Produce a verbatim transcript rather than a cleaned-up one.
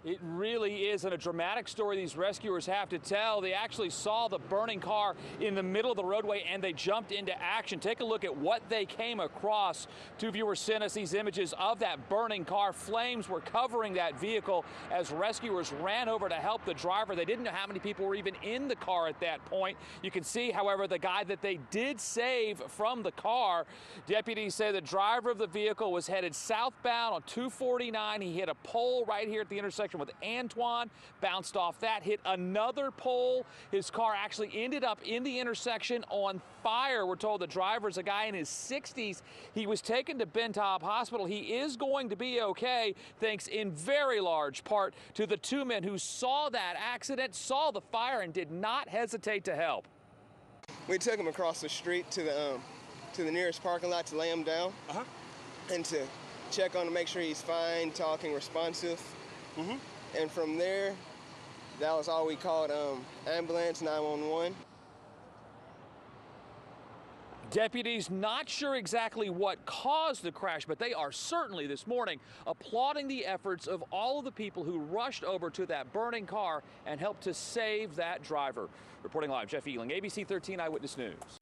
It really is, and a dramatic story these rescuers have to tell. They actually saw the burning car in the middle of the roadway and they jumped into action. Take a look at what they came across. Two viewers sent us these images of that burning car. Flames were covering that vehicle as rescuers ran over to help the driver. They didn't know how many people were even in the car at that point. You can see, however, the guy that they did save from the car. Deputies say the driver of the vehicle was headed southbound on two forty-nine. He hit a pole right here at the intersection with Antoine, bounced off that, hit another pole. His car actually ended up in the intersection on fire. We're told the driver's a guy in his sixties. He was taken to Bentop Hospital. He is going to be okay, thanks in very large part to the two men who saw that accident, saw the fire, and did not hesitate to help. We took him across the street to the um, to the nearest parking lot to lay him down uh-huh. and to check on him, make sure he's fine, talking, responsive. Mm-hmm. And from there, that was all we called um, ambulance nine one one. Deputies not sure exactly what caused the crash, but they are certainly this morning applauding the efforts of all of the people who rushed over to that burning car and helped to save that driver. Reporting live, Jeff Ealing, A B C thirteen Eyewitness News.